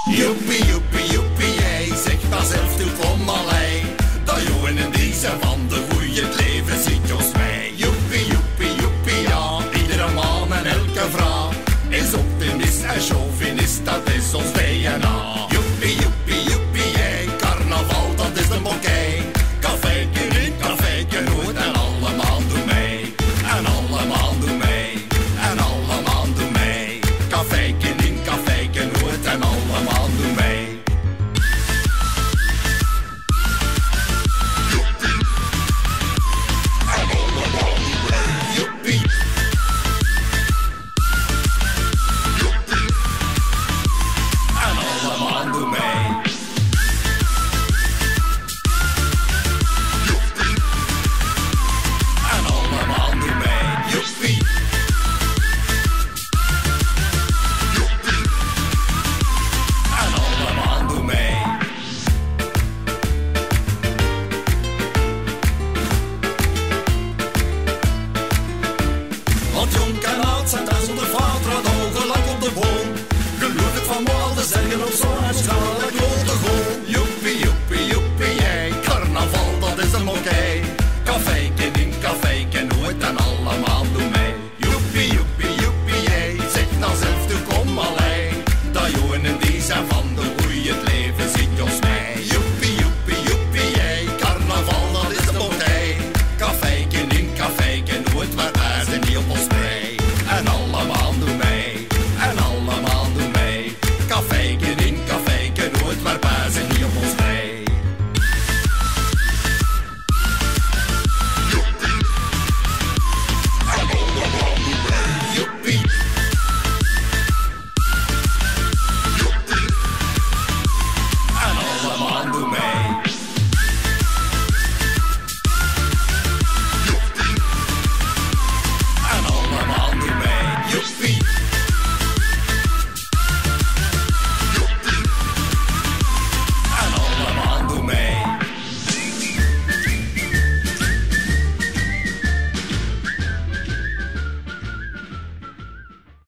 Joepie, joepie, joepie, jij zegt dat zelf toe kom allee. Dat jongen en die zijn van de goeie, het leven ziet ons mij. Joepie, joepie, joepie, ja, iedere man en elke vrouw is optimist en chauvinist, dat is ons DNA.